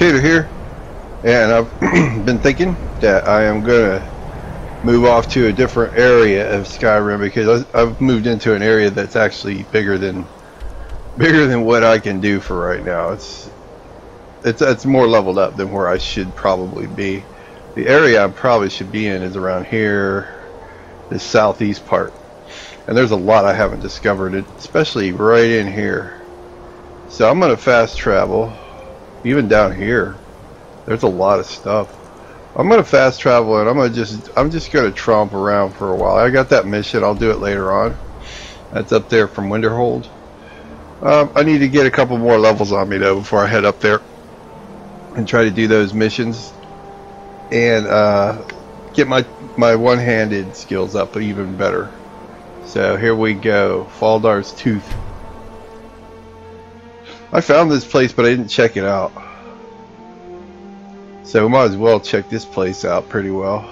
Potato here, and I've been thinking that I am gonna move off to a different area of Skyrim because I've moved into an area that's actually bigger than what I can do for right now. It's more leveled up than where I should probably be. The area I probably should be in is around here, this southeast part, and there's a lot I haven't discovered, especially right in here. So I'm gonna fast travel. Even down here, there's a lot of stuff. I'm gonna fast travel, and I'm just gonna tromp around for a while. I got that mission. I'll do it later on. That's up there from Winterhold. I need to get a couple more levels on me though before I head up there and try to do those missions and get my one-handed skills up even better. So here we go. Faldar's Tooth. I found this place, but I didn't check it out. So we might as well check this place out pretty well.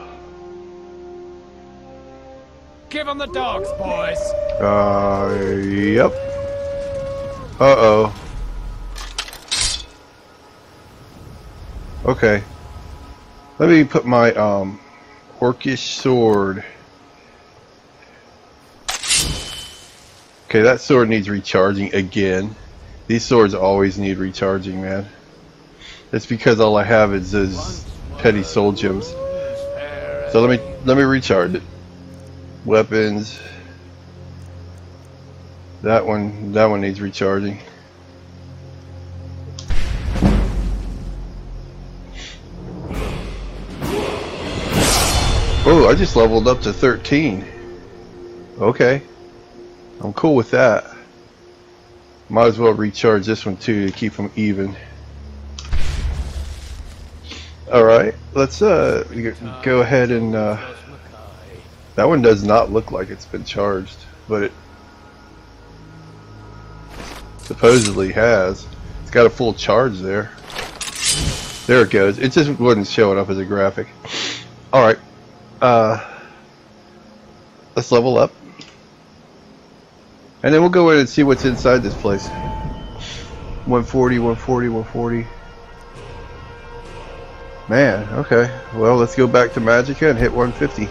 Give them the dogs, boys. Yep. Uh-oh. Okay. Let me put my orcish sword. Okay, that sword needs recharging again. These swords always need recharging, man. It's because all I have is those petty soul gems. So let me recharge it. Weapons. That one needs recharging. Oh, I just leveled up to 13. Okay. I'm cool with that. Might as well recharge this one too to keep them even. Alright, let's go ahead and that one does not look like it's been charged, but it supposedly has. It's got a full charge there. There it goes. It just wasn't showing up as a graphic. Alright. Let's level up. And then we'll go in and see what's inside this place. 140, 140, 140. Man, okay. Well, let's go back to Magicka and hit 150.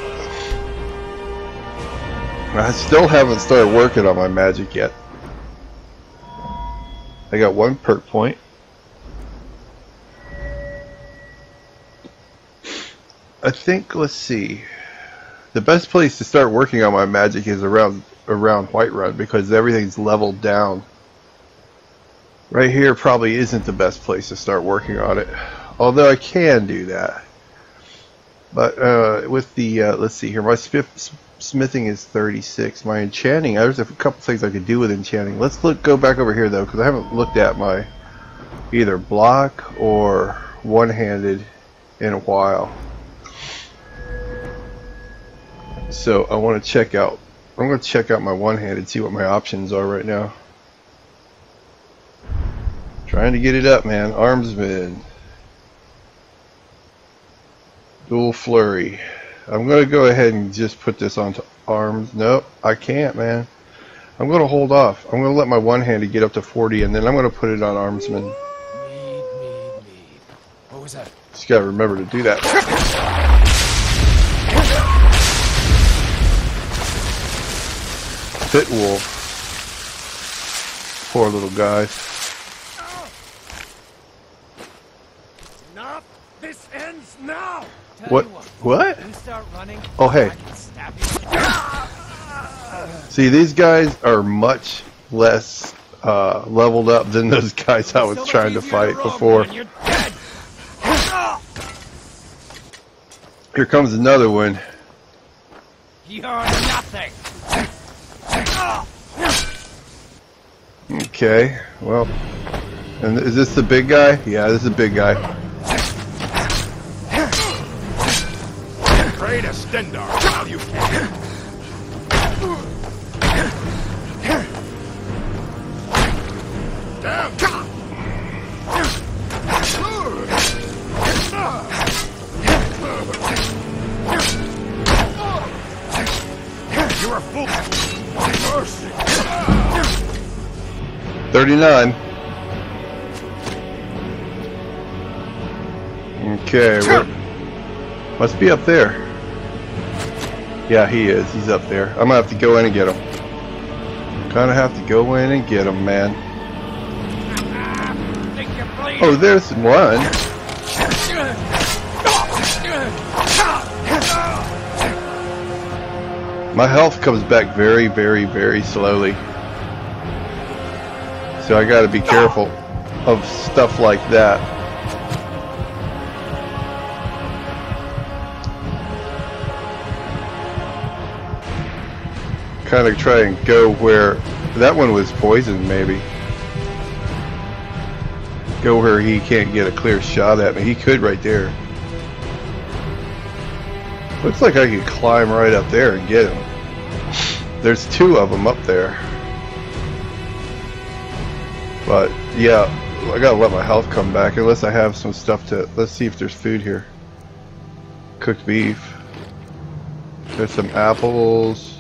I still haven't started working on my magic yet. I got one perk point. I think, let's see. The best place to start working on my magic is around Whiterun because everything's leveled down. Right here probably isn't the best place to start working on it, although I can do that. But with the let's see here, my smithing is 36. My enchanting, there's a couple things I could do with enchanting. Let's go back over here though, because I haven't looked at my either block or one-handed in a while. So I want to check out. I'm going to check out my one-handed, see what my options are right now. Trying to get it up, man. Armsman. Dual flurry. I'm going to go ahead and just put this onto arms. Nope, I can't, man. I'm going to hold off. I'm going to let my one-handed get up to 40, and then I'm going to put it on Armsman. Mead. What was that? Just got to remember to do that. Pit wolf. Poor little guy. Enough. This ends now. What? What? Oh, hey. See, these guys are much less leveled up than those guys I was trying to fight before. Here comes another one. You're nothing. Okay, well, and is this the big guy? Yeah, this is a big guy. Pray to Stendarr while you can. You're a fool. Mercy. 39. Okay, must be up there. Yeah, he is. He's up there. I'm gonna have to go in and get him. Gonna have to go in and get him, man. Oh, there's one. My health comes back very, very, very slowly. So I gotta be careful of stuff like that. Kind of try and go where that one was poisoned, maybe. Go where he can't get a clear shot at me. He could right there. Looks like I could climb right up there and get him. There's two of them up there. But yeah, I gotta let my health come back unless I have some stuff to. Let's see if there's food here. Cooked beef. There's some apples.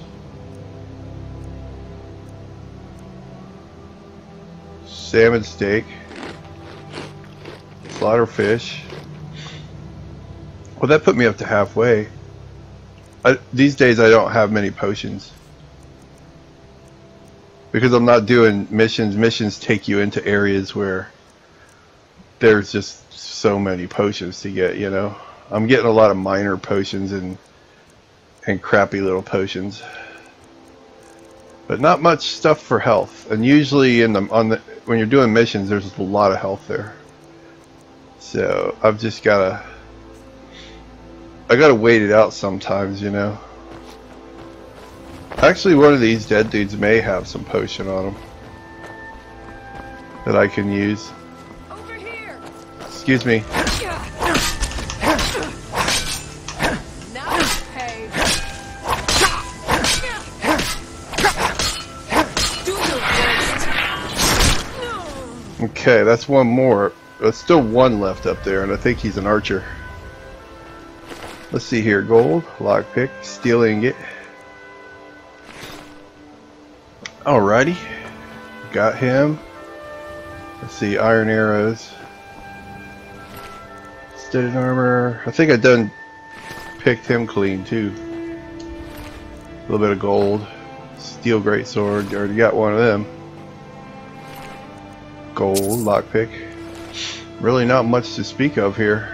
Salmon steak. Slaughter fish. Well, that put me up to halfway. These days I don't have many potions. Because I'm not doing missions. Missions take you into areas where there's just so many potions to get, you know. I'm getting a lot of minor potions and crappy little potions. But not much stuff for health. And usually when you're doing missions, there's a lot of health there. So I've just gotta wait it out sometimes, you know. Actually, one of these dead dudes may have some potion on him that I can use. Over here. Excuse me. Now it's paid. Do your worst. Okay, that's one more. There's still one left up there, and I think he's an archer. Let's see here. Gold, lockpick, steel ingot. Alrighty. Got him. Let's see, iron arrows. Studded armor. I think I done picked him clean too. A little bit of gold. Steel greatsword. Already got one of them. Gold, lockpick. Really not much to speak of here.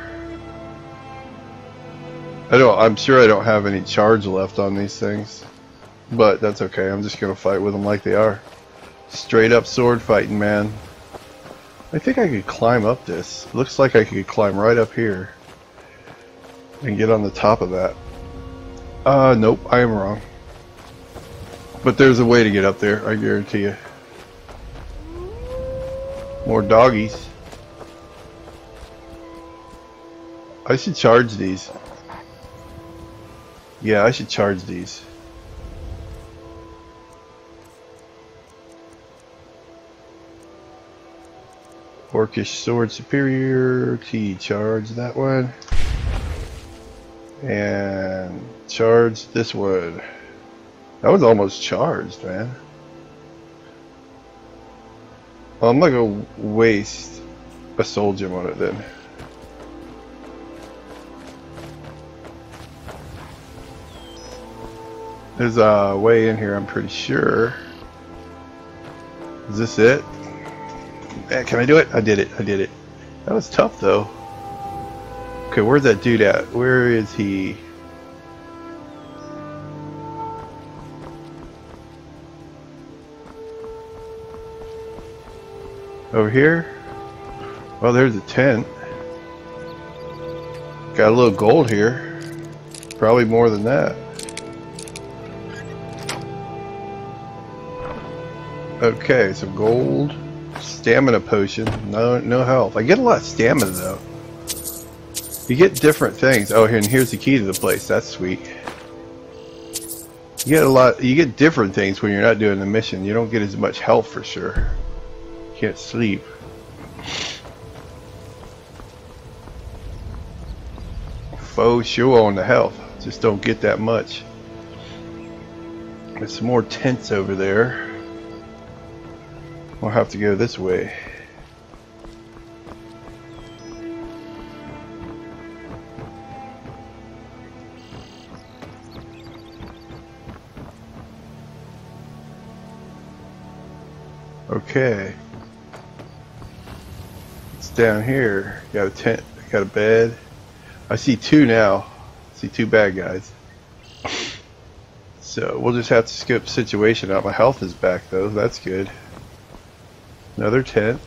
I'm sure I don't have any charge left on these things. But that's okay, I'm just gonna fight with them like they are. Straight up sword fighting, man. I think I could climb up this. Looks like I could climb right up here and get on the top of that. Nope, I am wrong. But there's a way to get up there, I guarantee you. More doggies. I should charge these. Yeah, I should charge these. Orcish sword superiority, charge that one. And charge this one. That was almost charged, man. Well, I'm not gonna waste a soul gem on it then. There's a way in here, I'm pretty sure. Is this it? Can I do it? I did it. I did it. That was tough though. Okay, where's that dude at? Where is he? Over here? Well, there's a tent. Got a little gold here. Probably more than that. Okay, some gold. Stamina potion. No health. I get a lot of stamina though. You get different things. Oh, and here's the key to the place. That's sweet. You get different things when you're not doing the mission. You don't get as much health for sure. You can't sleep. Faux sure on the health. Just don't get that much. There's some more tents over there. We'll have to go this way. Okay. It's down here. Got a tent. Got a bed. I see two now. I see two bad guys. So we'll just have to scope the situation out. My health is back though. That's good. Another tent.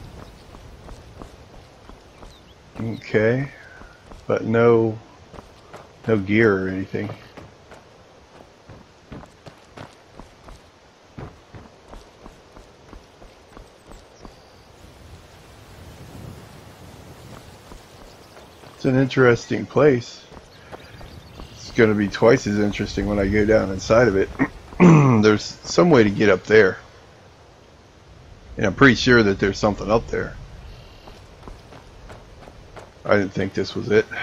Okay. But no gear or anything. It's an interesting place. It's going to be twice as interesting when I go down inside of it. There's some way to get up there. And I'm pretty sure that there's something up there. I didn't think this was it.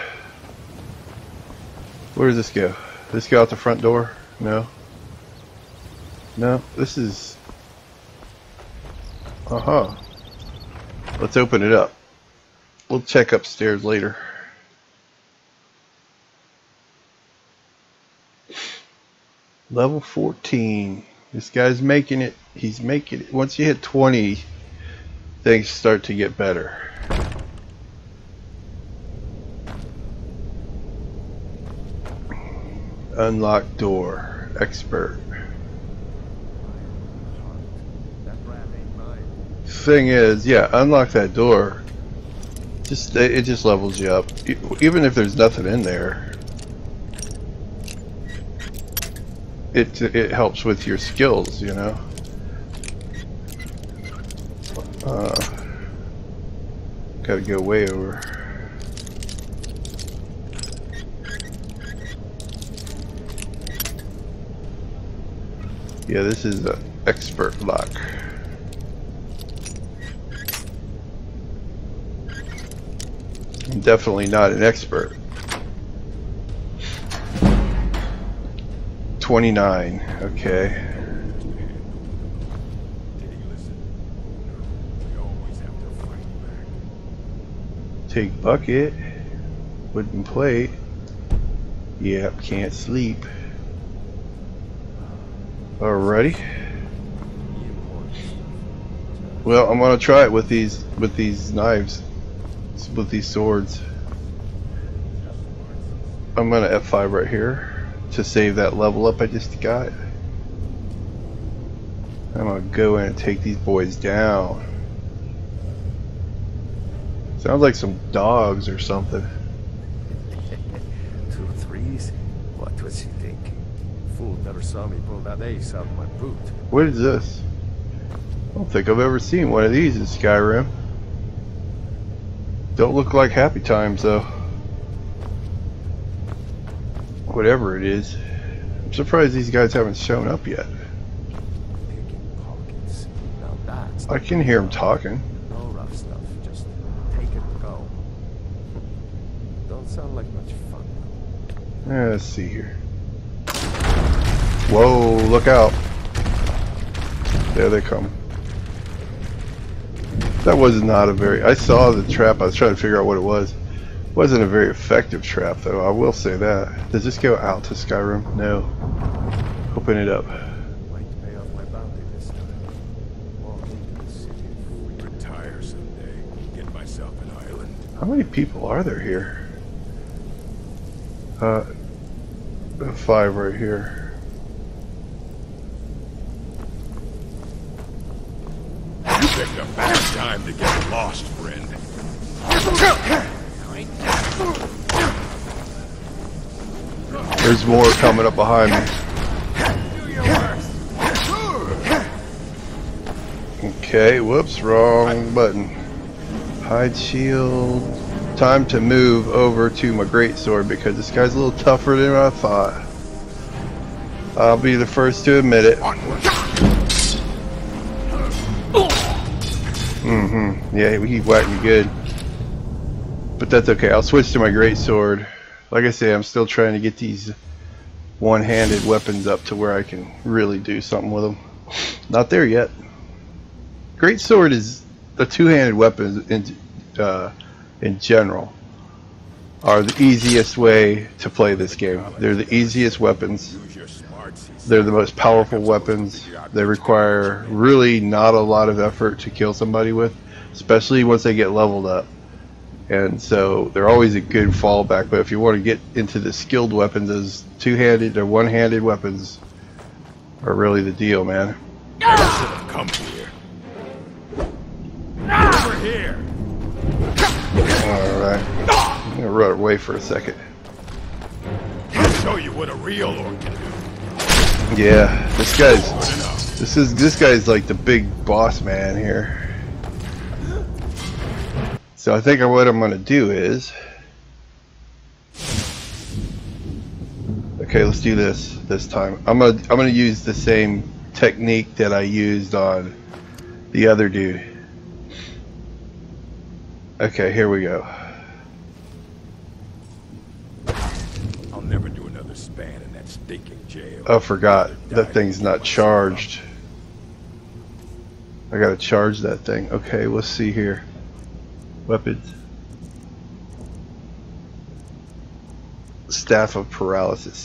Where does this go? Does this go out the front door? No. No, this is... Uh-huh. Let's open it up. We'll check upstairs later. Level 14. This guy's making it. He's making it. Once you hit 20, things start to get better. Unlock door. Expert. Thing is, yeah, unlock that door. It just levels you up. Even if there's nothing in there. It helps with your skills, you know. Gotta go way over. Yeah, this is an expert lock. I'm definitely not an expert. 29, okay. Take bucket, wooden plate. Yep, can't sleep. Alrighty. Well, I'm gonna try it with these knives, with these swords. I'm gonna F5 right here to save that level up I just got. I'm gonna go in and take these boys down. Sounds like some dogs or something. 2 3s? What was he thinking? Fool never saw me pull that ace out of my boot. What is this? I don't think I've ever seen one of these in Skyrim. Don't look like Happy Times though. Whatever it is. I'm surprised these guys haven't shown up yet. Picking pockets. Now that's I can hear them talking. no rough stuff. Just take it and go. Don't sound like much fun though. Let's see here. Whoa, look out. There they come. That was not a very... I saw the trap. I was trying to figure out what it was. Wasn't a very effective trap though, I will say that. Does this go out to Skyrim? No. Open it up. Might pay off my bounty this time. Walk into the city. Retire someday. Get myself an island. How many people are there here? 5 right here. You picked a bad time to get lost, friend. There's more coming up behind me. Okay, whoops, wrong button. Hide shield. Time to move over to my greatsword because this guy's a little tougher than I thought. I'll be the first to admit it. Yeah, he whacked me good. But that's okay, I'll switch to my greatsword. Like I say, I'm still trying to get these one-handed weapons up to where I can really do something with them. Not there yet. Greatsword is the two-handed weapons in general are the easiest way to play this game. They're the easiest weapons. Use your smart They're the most powerful weapons. They require really not a lot of effort to kill somebody with, especially once they get leveled up. And so they're always a good fallback. But if you want to get into the skilled weapons, those two-handed or one-handed weapons are really the deal, man. Never should have come here. Over here. Alright. I'm gonna run away for a second. I'll show you what a real orc can do. Yeah, this guy's like the big boss man here. So I think what I'm gonna do is, okay, let's do this time. I'm gonna use the same technique that I used on the other dude. Okay, here we go. I'll never do another span in that stinking jail. Oh, forgot. That thing's not charged. I gotta charge that thing. Okay, let's see here. Weapons. Staff of Paralysis.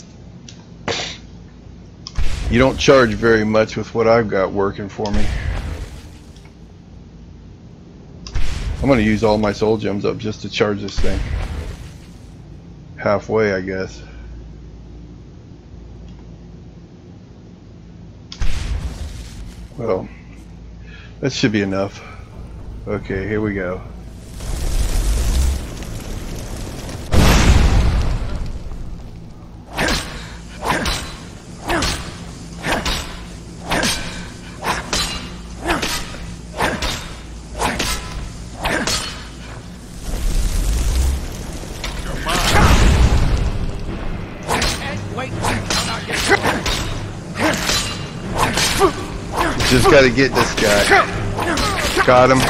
You don't charge very much with what I've got working for me. I'm gonna use all my soul gems up just to charge this thing. Halfway, I guess. Well, that should be enough. Okay, here we go. Just gotta get this guy. Got him.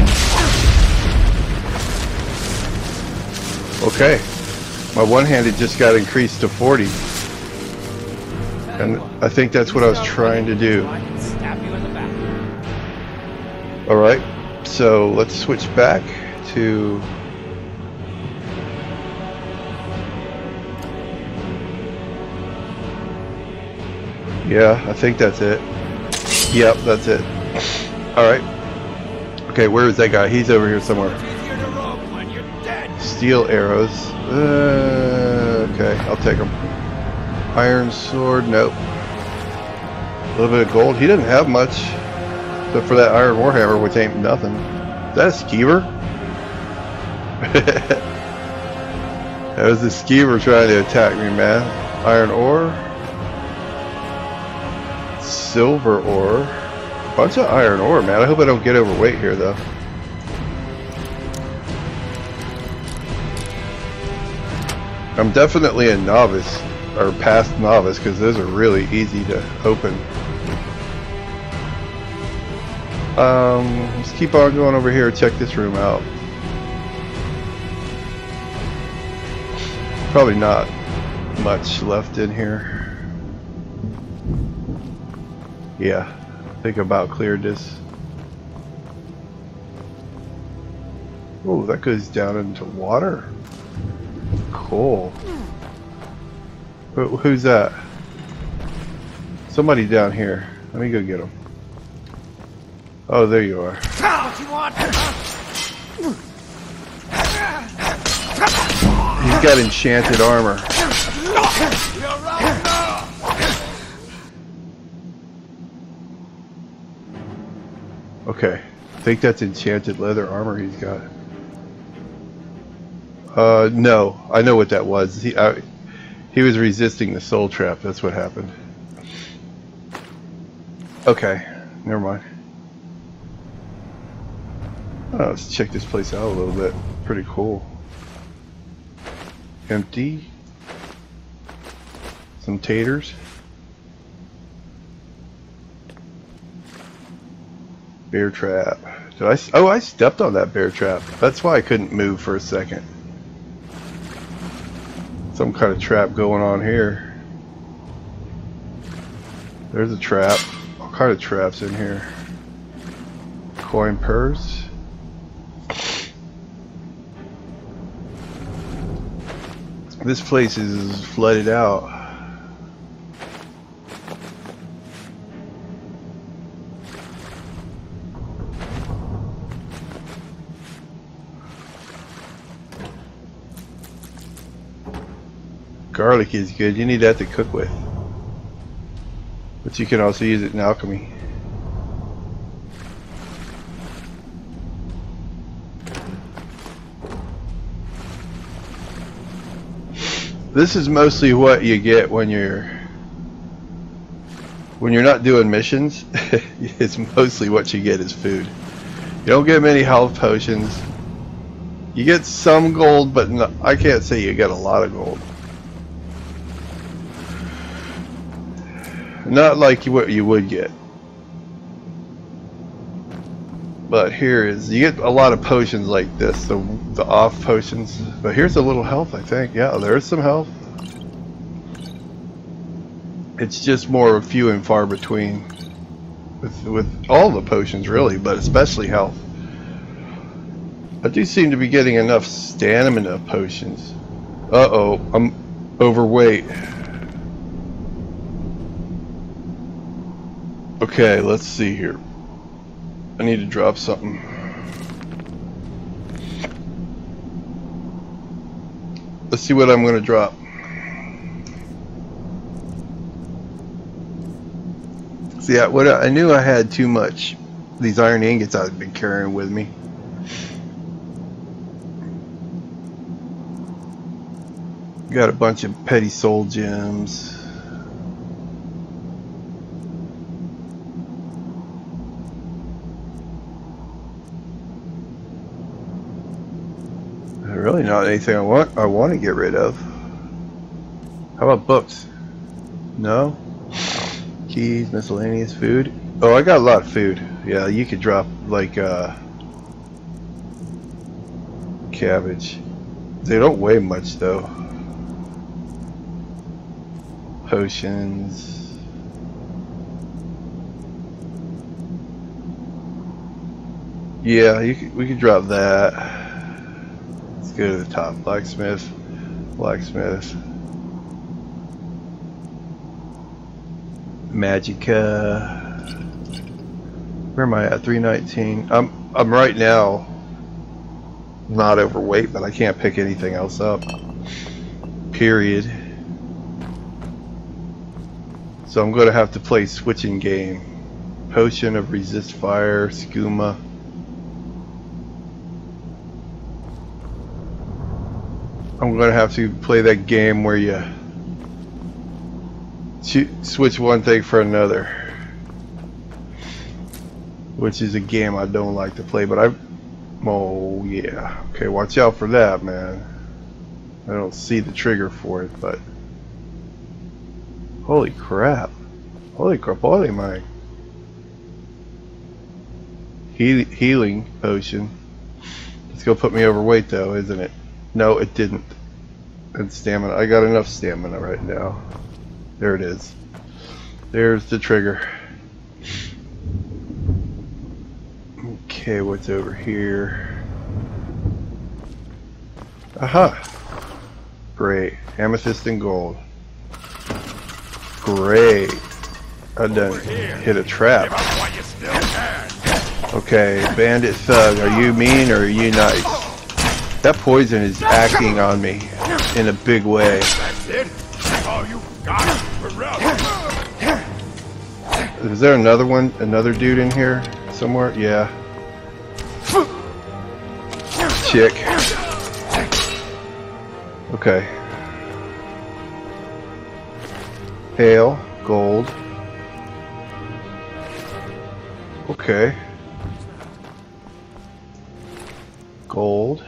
Okay. My one-handed just got increased to 40. And I think that's what I was trying to do. Alright. So let's switch back to... Yeah, I think that's it. Yep, that's it. Alright. Okay, where is that guy? He's over here somewhere. Steel arrows. Okay, I'll take them. Iron sword, nope. A little bit of gold. He doesn't have much. Except for that iron warhammer, which ain't nothing. Is that a skeever? That was the skeever trying to attack me, man. Iron ore. Silver ore. Bunch of iron ore, man. I hope I don't get overweight here, though. I'm definitely a novice, or past novice, because those are really easy to open. Let's keep on going over here. Check this room out. Probably not much left in here. Yeah, I think I about cleared this. Oh, that goes down into water. Cool. Who's that? Somebody down here. Let me go get him. Oh, there you are. What you want? He's got enchanted armor. Okay, I think that's enchanted leather armor he's got. No, I know what that was. He was resisting the soul trap. That's what happened. Okay, never mind. Oh, let's check this place out a little bit. Pretty cool. Empty. Some taters. Bear trap. Did I? Oh, I stepped on that bear trap. That's why I couldn't move for a second. Some kind of trap going on here. There's a trap. All kind of traps in here. Coin purse. This place is flooded out. Garlic is good. You need that to cook with. But you can also use it in alchemy. This is mostly what you get when you're not doing missions. It's mostly what you get is food. You don't get many health potions. You get some gold, but no, I can't say you get a lot of gold. Not like what you would get. But here is, you get a lot of potions like this, the off potions. But here's a little health, I think. Yeah, there's some health. It's just more few and far between with all the potions really, but especially health. I do seem to be getting enough stamina potions. Uh-oh, I'm overweight. Okay, let's see here. I need to drop something. Let's see what I'm going to drop. See, I knew I had too much. These iron ingots I've been carrying with me. Got a bunch of petty soul gems. Really not anything I want to get rid of. How about books? No? Keys, miscellaneous food. Oh, I got a lot of food. Yeah, you could drop like cabbage. They don't weigh much though. Potions. Yeah, we could drop that. Go to the top. Blacksmith. Magicka. Where am I at? 319. I'm right now not overweight, but I can't pick anything else up. Period. So I'm gonna have to play switching game. Potion of resist fire, skooma. I'm gonna have to play that game where you switch one thing for another, which is a game I don't like to play. But oh yeah, okay, watch out for that, man. I don't see the trigger for it, but holy crap, holy my healing potion. It's gonna put me overweight though, isn't it? No, it didn't. And stamina. I got enough stamina right now. There it is. There's the trigger. Okay, what's over here? Aha! Great. Amethyst and gold. Great. I done hit a trap. Okay, bandit thug, are you mean or are you nice? That poison is acting on me in a big way. That's it? Oh, you got it. Is there another one? Another dude in here somewhere? Yeah. Chick. Okay. Hail. Gold. Okay. Gold.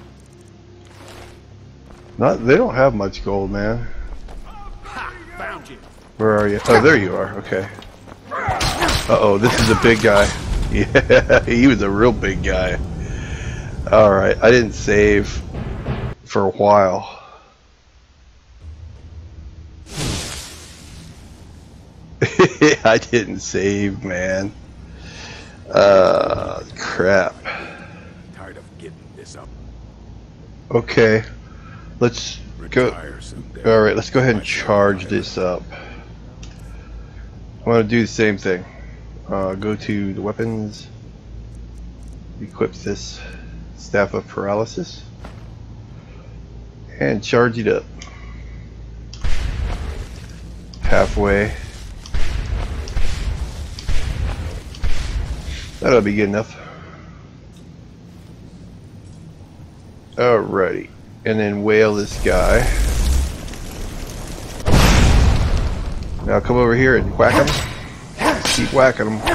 They don't have much gold, man. Ha! Found you. Where are you? Oh, there you are. Okay. Uh-oh, this is a big guy. Yeah, he was a real big guy. Alright, I didn't save for a while. I didn't save, man. Crap. Tired of getting this up. Okay, let's go. Alright, let's go ahead and charge this up. I'm gonna do the same thing. Go to the weapons, equip this Staff of Paralysis, and charge it up. halfway. That'll be good enough. Alrighty. And then whale this guy. Now come over here and whack him. Just keep whacking him.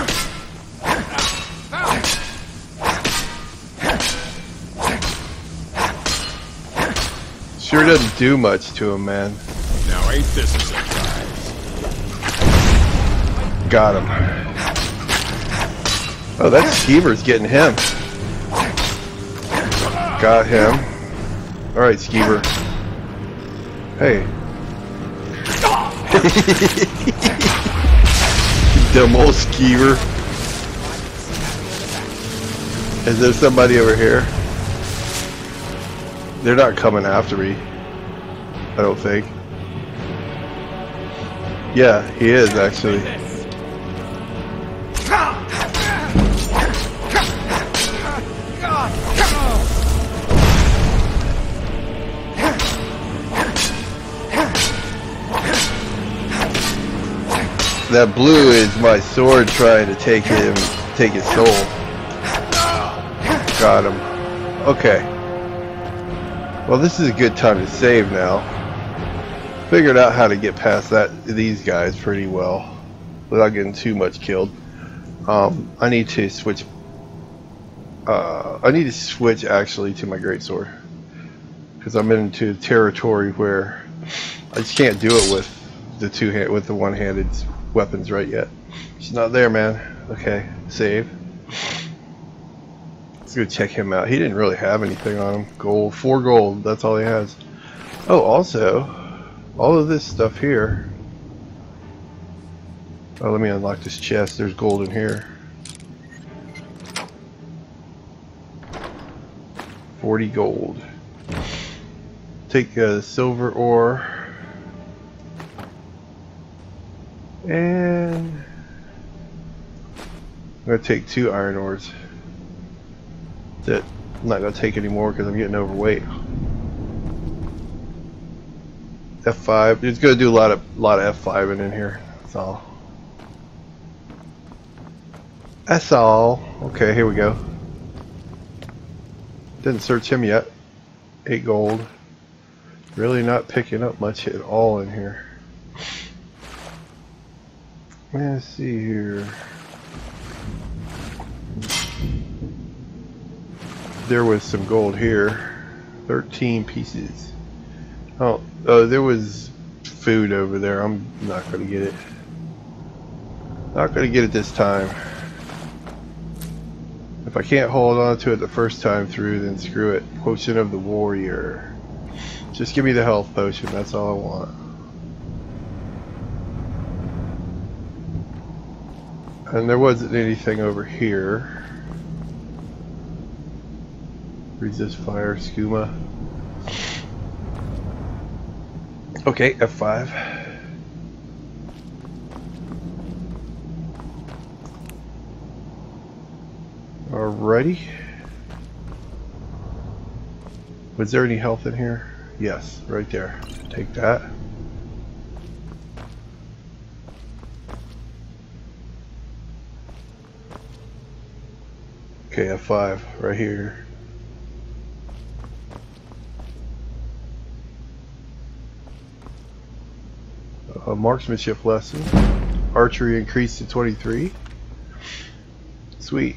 Sure doesn't do much to him, man. Now ain't this a surprise? Got him. Oh, that Skeever's getting him. Got him. Alright, Skeever. Hey. Dumb old Skeever. Is there somebody over here? They're not coming after me. I don't think. Yeah, he is actually. That blue is my sword trying to take his soul. Got him. Okay. Well, this is a good time to save now. Figured out how to get past these guys pretty well without getting too much killed. I need to switch. I need to switch actually to my greatsword because I'm into territory where I just can't do it with the one-handed weapons right yet. She's not there, man. Okay, save. Let's go check him out. He didn't really have anything on him. Gold, 4 gold. That's all he has. Oh, also, all of this stuff here. Oh, let me unlock this chest. There's gold in here. 40 gold. Take silver ore. And I'm going to take 2 iron ores. That's it. I'm not going to take any more because I'm getting overweight. F5. It's going to do a lot of F5 in here. That's all. That's all. Okay, here we go. Didn't search him yet. 8 gold. Really not picking up much at all in here. Let's see here. There was some gold here. 13 pieces. Oh, there was food over there. I'm not going to get it. Not going to get it this time. If I can't hold on to it the first time through, then screw it. Potion of the Warrior. Just give me the health potion. That's all I want. And there wasn't anything over here. Resist fire, skooma. Okay, F5. Alrighty. Was there any health in here? Yes, right there. Take that. Okay, F5 right here. A marksmanship lesson. Archery increased to 23. Sweet.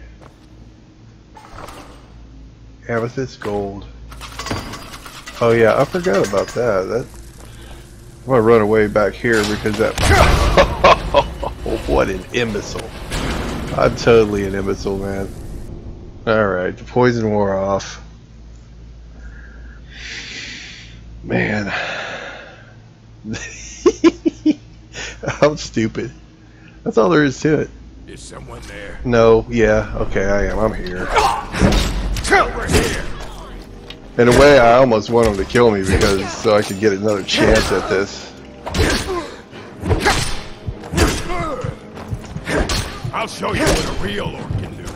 Amethyst gold. Oh yeah, I forgot about that. I'm gonna run away back here because that. What an imbecile! I'm totally an imbecile, man. All right, the poison wore off. Man, I'm stupid. That's all there is to it. Is someone there? No, yeah, okay, I am. I'm here. Over here! In a way, I almost want him to kill me because so I could get another chance at this. I'll show you what a real orc can do.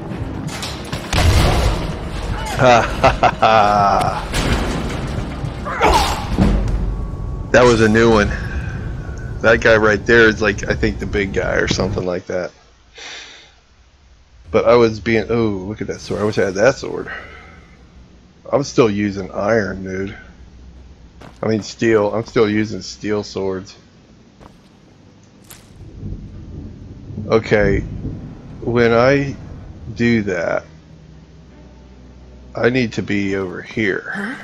Ha ha ha ha! That was a new one. That guy right there is like, I think the big guy or something like that. But I was being, oh, look at that sword. I wish I had that sword. I'm still using iron, dude. I mean steel. I'm still using steel swords. Okay, when I do that, I need to be over here. Huh?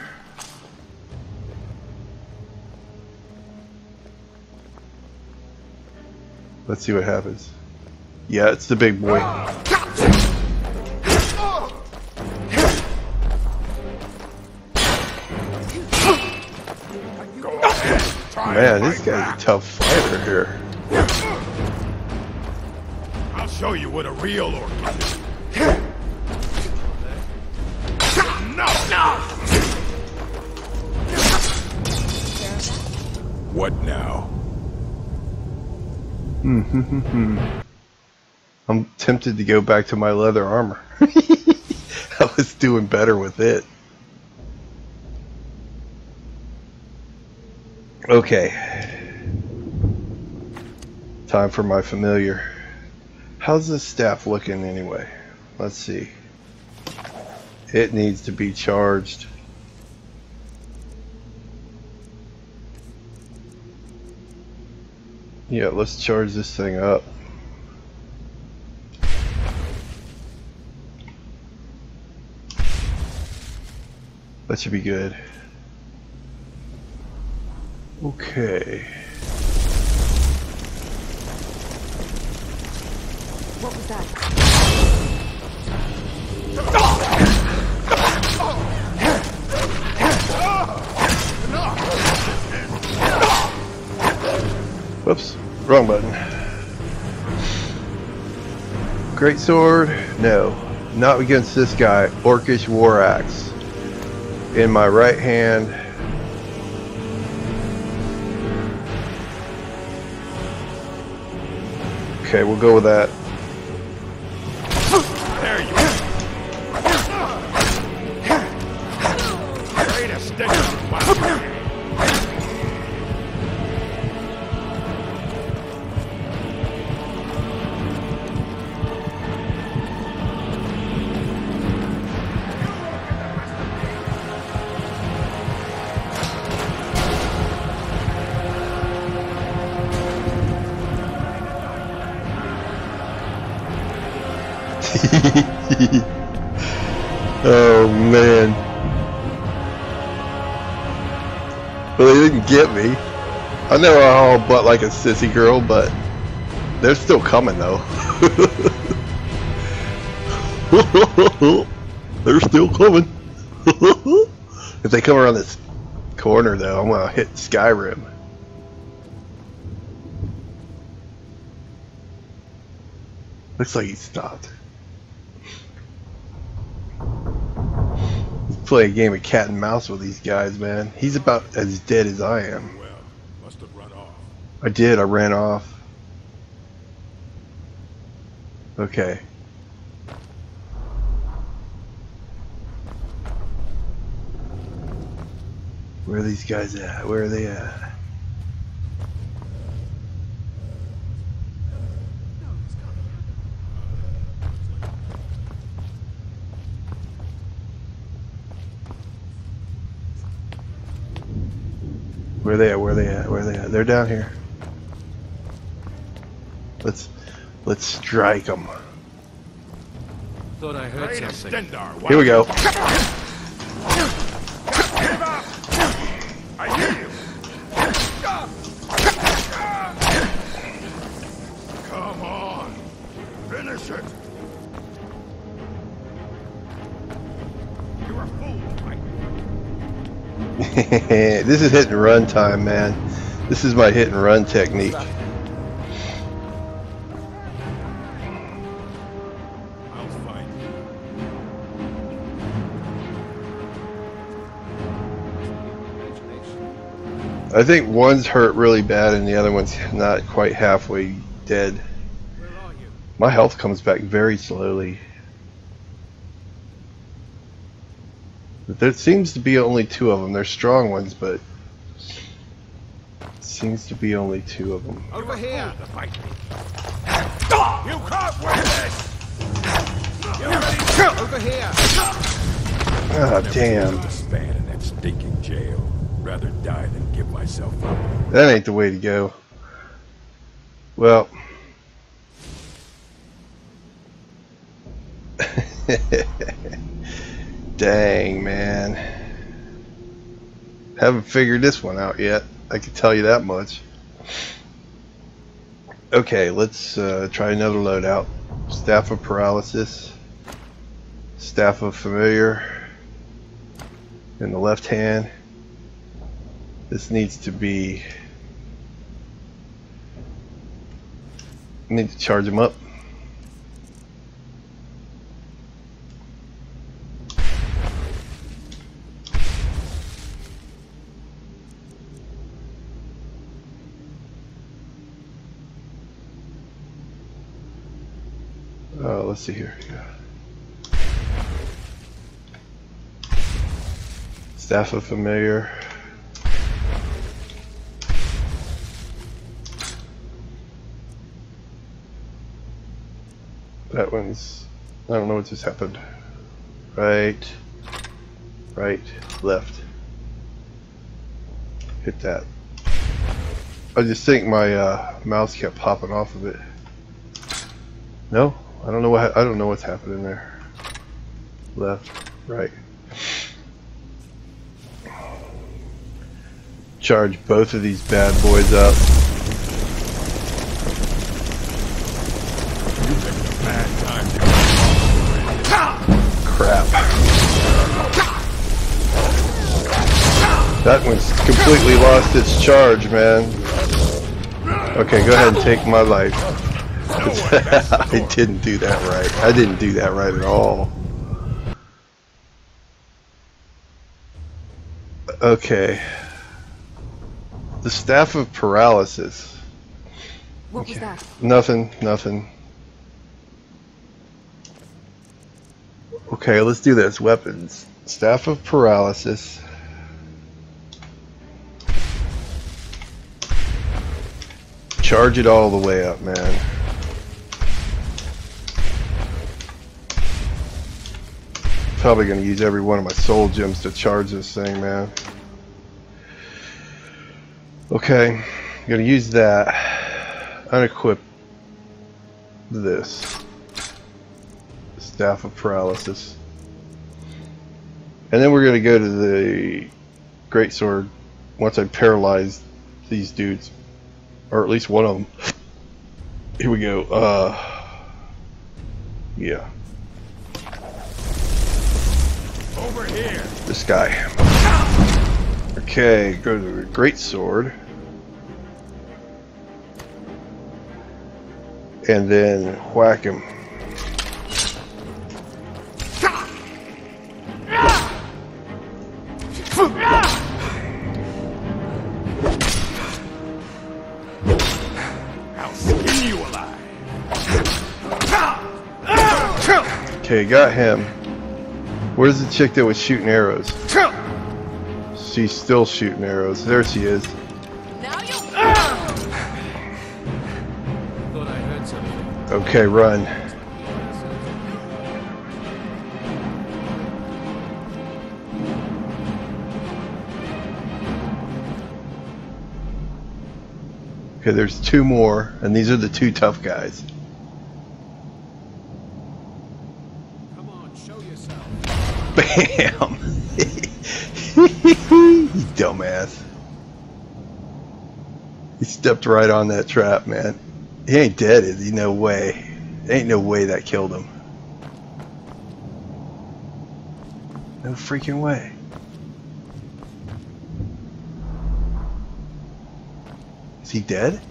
Let's see what happens. Yeah, it's the big boy. Man, this guy's a tough fighter here. I'll show you what a real orc can do. No! What now? I'm tempted to go back to my leather armor. I was doing better with it. Okay. Time for my familiar. How's this staff looking anyway? Let's see. It needs to be charged. Yeah, let's charge this thing up. That should be good. Okay. What was that? Whoops, wrong button. Great sword? No, not against this guy. Orcish war axe. In my right hand. Okay, we'll go with that. There you go. Great a stick. Wow. Oh man. Well, they didn't get me. I know I'm all but like a sissy girl, but they're still coming though. They're still coming. If they come around this corner though, I'm gonna hit Skyrim. Looks like he stopped. Play a game of cat and mouse with these guys, man. He's about as dead as I am. Well, must have run off. I did, I ran off. Okay. Where are these guys at? Where are they at? Where are they at? Where are they at? Where are they at? They're down here. Let's strike them. Thought I heard Great a something. Stendar. Here we go. I hear you. Come on. Finish it. You're a fool. This is hit and run time, man. This is my hit and run technique. I'll find you. I think one's hurt really bad and the other one's not quite halfway dead. Where are you? My health comes back very slowly. But there seems to be only two of them. They're strong ones, but Seems to be only 2 of them. Over here! To fight me. You can't win this! You ready? Over here! Ah, damn. Span in that stinking jail. Rather die than give myself up. That ain't the way to go. Well. Dang, man. Haven't figured this one out yet. I can tell you that much. Okay, let's try another loadout. Staff of Paralysis. Staff of Familiar. In the left hand. This needs to be... I need to charge him up. Let's see here. Yeah. Staff of Familiar. That one's... I don't know what just happened. Right, left. Hit that. I just think my mouse kept popping off of it. No, I don't know what's happening there. Left, right. Charge both of these bad boys up. Crap. That one's completely lost its charge, man. Okay, go ahead and take my life. I didn't do that right. I didn't do that right at all. Okay. The Staff of Paralysis. What was that? Nothing. Okay, let's do this. Weapons. Staff of Paralysis. Charge it all the way up, man. Probably gonna use every one of my soul gems to charge this thing, man. Okay, I'm gonna use that. Unequip this. Staff of Paralysis. And then we're gonna go to the Greatsword once I paralyze these dudes. Or at least one of them. Here we go. Yeah. Over here. This guy. Okay, go to the Greatsword. And then whack him. I'll skin you alive. Okay, got him. Where's the chick that was shooting arrows? She's still shooting arrows. There she is. Now you. Thought I heard something. Okay, run. Okay, there's 2 more, and these are the 2 tough guys. Come on, show yourself. Bam! You dumbass. He stepped right on that trap, man. He ain't dead, is he? No way. Ain't no way that killed him. No freaking way. Is he dead?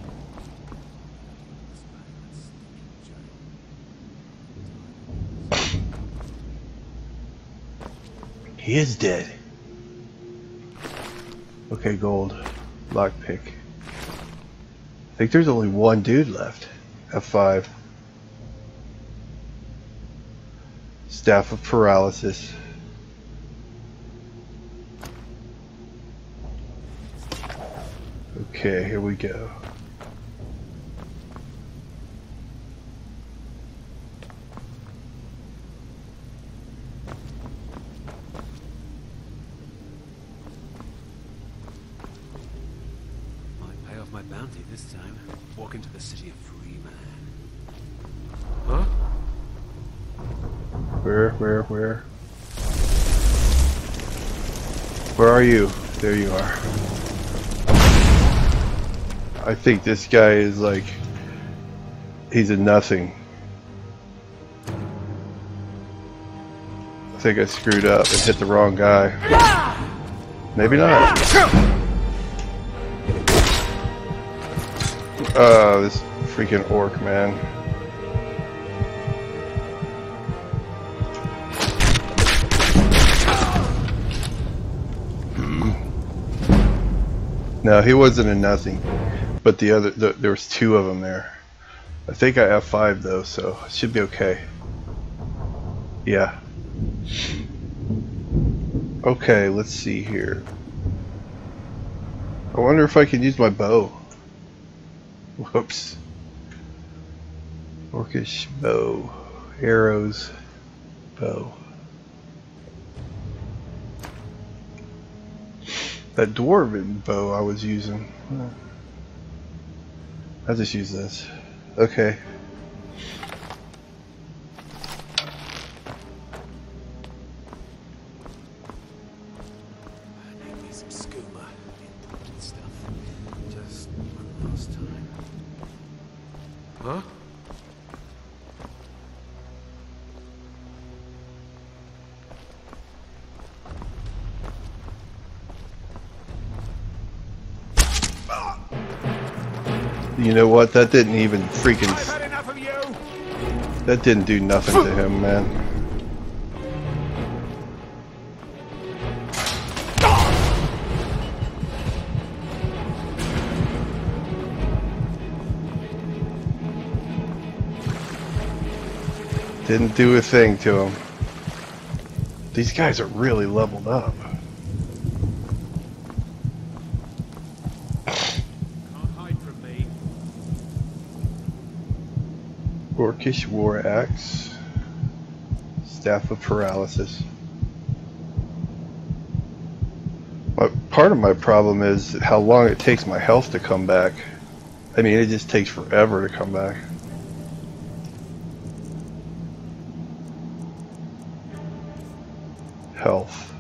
He is dead. Okay, gold. Lockpick. I think there's only one dude left. F5. Staff of Paralysis. Okay, here we go. Might pay off my bounty this time. Walk into the city a free man. Huh? Where? Where are you? There you are. I think this guy is like, he's a nothing. I think I screwed up and hit the wrong guy. Maybe not. This freaking orc, man. No, he wasn't a nothing, but the other, there was two of them there. I think I F5 though, so it should be okay. Yeah. Okay, let's see here. I wonder if I can use my bow. Whoops. Orcish bow. Arrows. Bow. That dwarven bow I was using. I'll just use this. Okay. I need me some skooma. Important stuff. Just one last time. Huh? You know what? That didn't even freaking... I've had enough of you. That didn't do nothing to him, man. Didn't do a thing to him. These guys are really leveled up. Orcish War Axe, Staff of Paralysis. Part of my problem is how long it takes my health to come back. I mean, it just takes forever to come back. Health.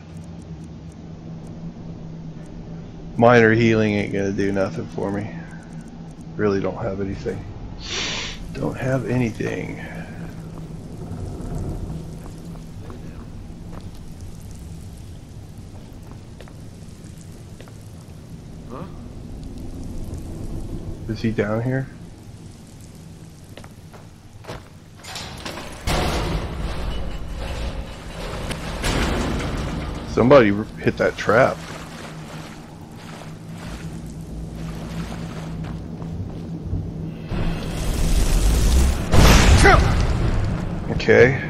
Minor healing ain't gonna do nothing for me. Really don't have anything. Don't have anything. Huh? Is he down here? Somebody hit that trap. Okay.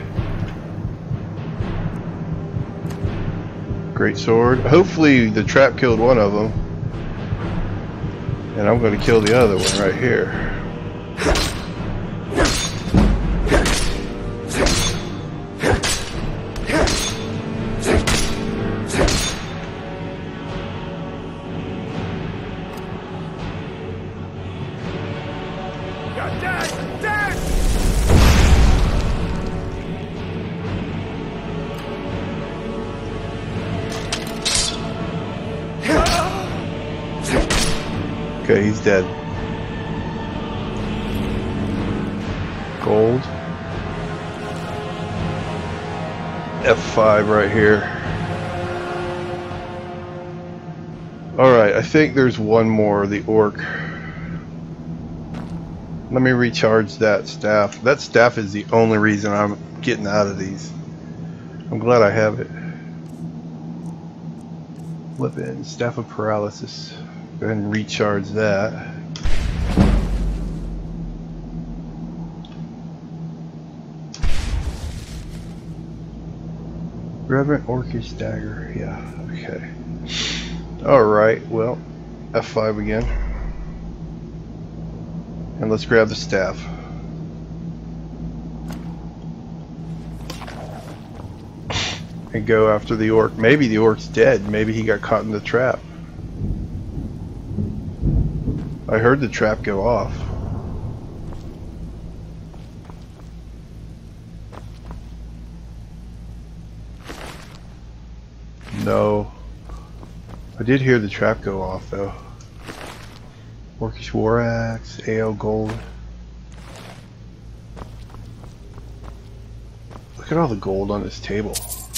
Great sword. Hopefully the trap killed one of them. And I'm going to kill the other one right here. You're dead! Dead! Okay, he's dead. Gold. F5 right here. Alright, I think there's one more, the orc. Let me recharge that staff. That staff is the only reason I'm getting out of these. I'm glad I have it. Weapon, Staff of Paralysis. Go ahead and recharge that. Reverent Orcish Dagger. Yeah, okay. Alright, well, F5 again. And let's grab the staff. And go after the orc. Maybe the orc's dead. Maybe he got caught in the trap. I heard the trap go off. No. I did hear the trap go off though. Orcish War Axe, AO gold. Look at all the gold on this table.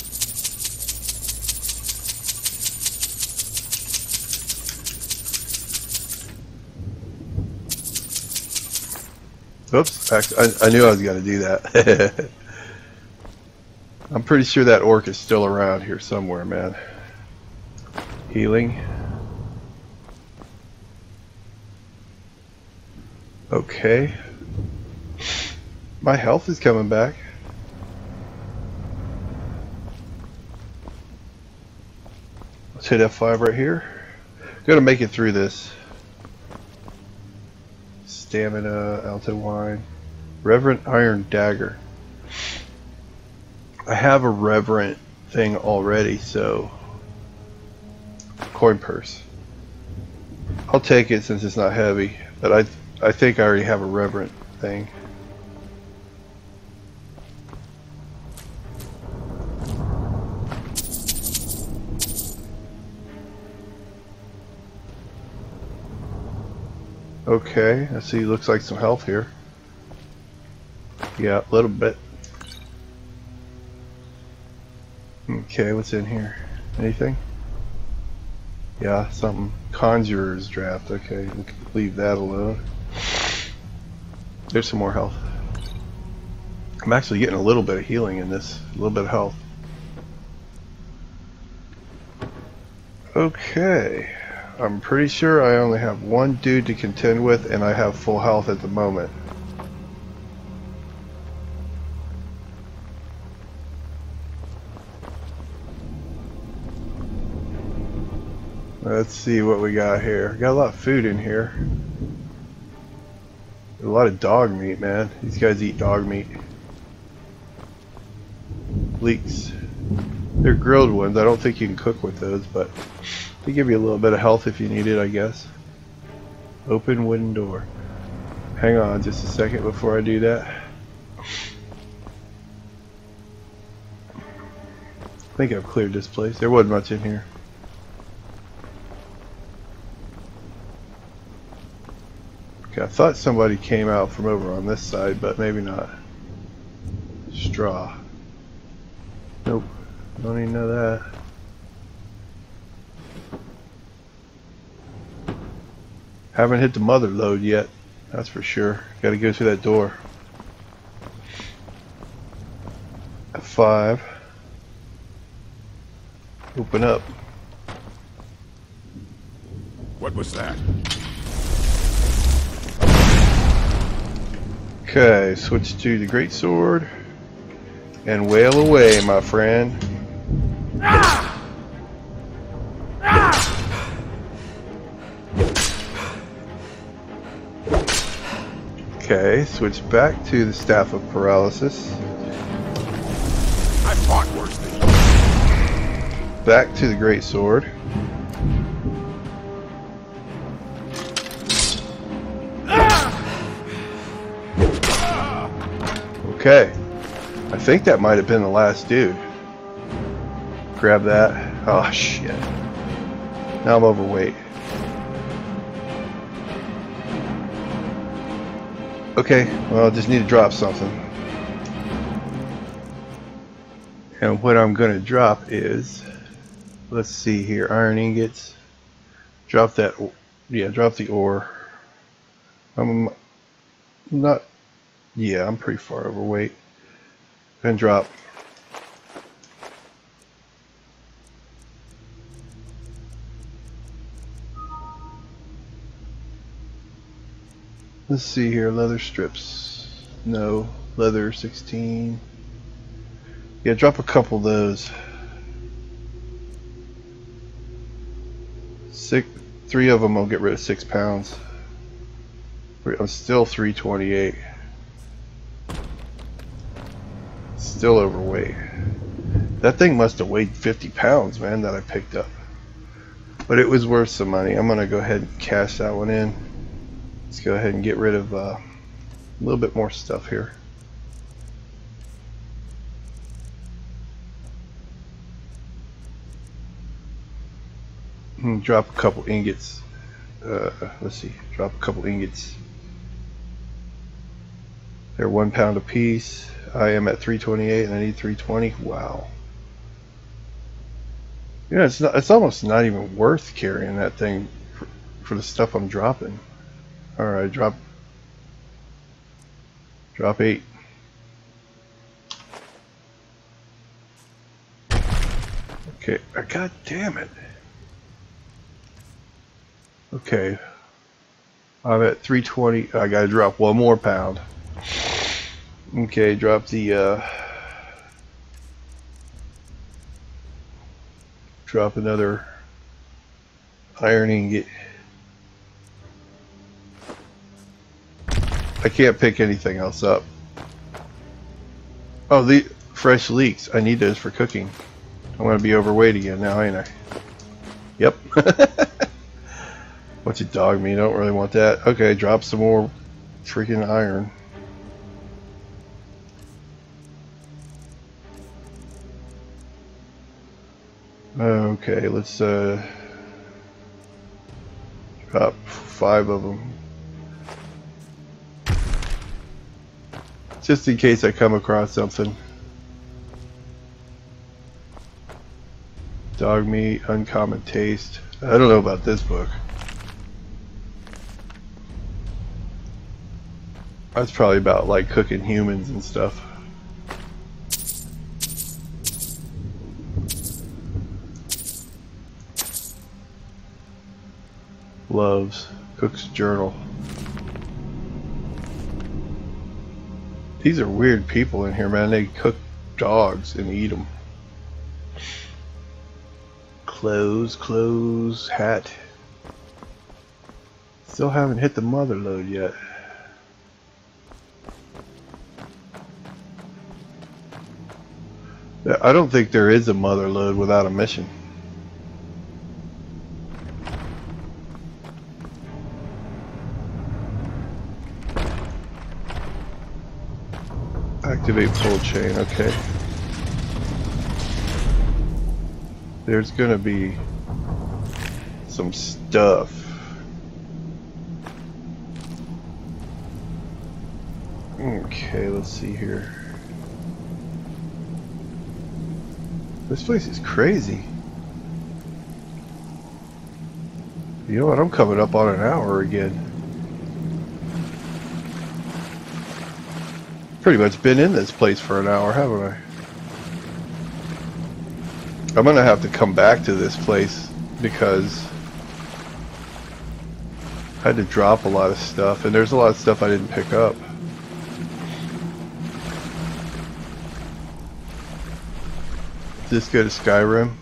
Oops, I knew I was going to do that. I'm pretty sure that orc is still around here somewhere, man. Healing. Okay. My health is coming back. Let's hit F5 right here. Gonna make it through this. Stamina, Alto Wine, Reverent Iron Dagger. I have a Reverent thing already, so coin purse. I'll take it since it's not heavy, but I think I already have a Reverent thing. Okay, I see. Looks like some health here. Yeah, a little bit. Okay, what's in here? Anything? Yeah, something. Conjurer's draft. Okay, we can leave that alone. There's some more health. I'm actually getting a little bit of healing in this. A little bit of health. Okay. I'm pretty sure I only have one dude to contend with, and I have full health at the moment. Let's see what we got here. Got a lot of food in here. A lot of dog meat, man. These guys eat dog meat. Leeks. They're grilled ones. I don't think you can cook with those, but they give you a little bit of health if you need it, I guess. Open wooden door. Hang on just a second before I do that. I think I've cleared this place. There wasn't much in here. Okay, I thought somebody came out from over on this side, but maybe not. Straw. Nope. Don't even know that. Haven't hit the mother load yet, that's for sure. Gotta go through that door. F5. Open up. What was that? Okay, switch to the great sword and wail away, my friend. Okay, switch back to the Staff of Paralysis. I fought worse than you. Back to the great sword. Okay, I think that might have been the last dude. Grab that. Oh shit. Now I'm overweight. Okay, well I just need to drop something. And what I'm going to drop is, let's see here, iron ingots. Drop that, yeah, drop the ore. I'm not, yeah, I'm pretty far overweight. And drop. Let's see here, leather strips. No, leather 16. Yeah, drop a couple of those. 3 of them will get rid of 6 pounds. I'm still 328. Still overweight. That thing must have weighed 50 pounds, man, that I picked up. But it was worth some money. I'm gonna go ahead and cash that one in. Let's go ahead and get rid of a little bit more stuff here. Drop a couple ingots. Let's see. Drop a couple ingots. They're 1 pound a piece. I am at 328 and I need 320. Wow. You know, it's almost not even worth carrying that thing for the stuff I'm dropping. Alright, drop 8. Okay, god damn it. Okay. I'm at 320. I gotta drop 1 more pound. Okay, drop the drop another iron ingot. I can't pick anything else up. Oh, the fresh leeks. I need those for cooking. I'm gonna be overweight again now, ain't I? Yep. Bunch of dog meat. I don't really want that. Okay, drop some more freaking iron. Okay, let's drop 5 of them. Just in case I come across something. Dog meat, uncommon taste. I don't know about this book. That's probably about like cooking humans and stuff. Loves Cook's Journal. These are weird people in here, man. They cook dogs and eat them. Clothes, hat. Still haven't hit the mother load yet. I don't think there is a mother load without a mission. Activate pull chain, okay. There's gonna be some stuff. Okay, let's see here. This place is crazy. You know what? I'm coming up on an hour again. Pretty much been in this place for an hour, haven't I? I'm gonna have to come back to this place because I had to drop a lot of stuff, and there's a lot of stuff I didn't pick up. Does this go to Skyrim?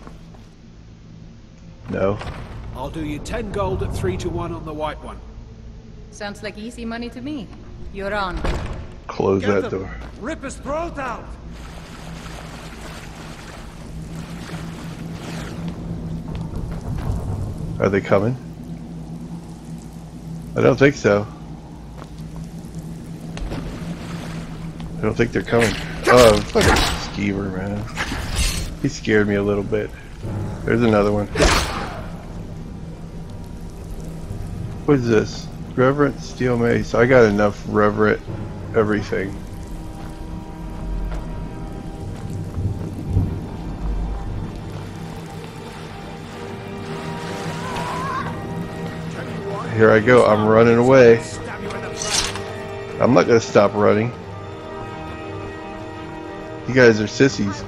No. I'll do you 10 gold at 3 to 1 on the white one. Sounds like easy money to me. You're on. Close that door. Rip his throat out! Are they coming? I don't think so. I don't think they're coming. Oh, fucking skeever, man. He scared me a little bit. There's another one. What is this? Reverent Steel Mace. I got enough Reverent everything. Here I go. I'm running away. I'm not gonna stop running. You guys are sissies.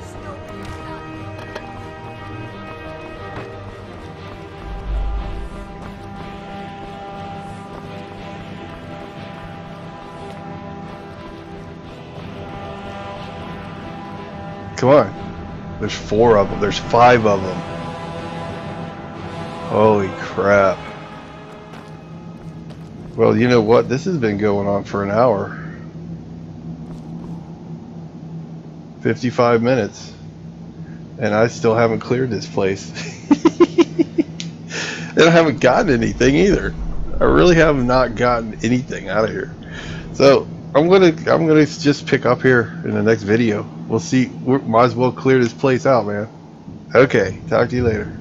Come on. There's 4 of them. There's 5 of them. Holy crap. Well, you know what? This has been going on for an hour. 55 minutes. And I still haven't cleared this place. And I haven't gotten anything either. I really have not gotten anything out of here. So I'm gonna just pick up here in the next video. We'll see. We might as well clear this place out, man. Okay, talk to you later.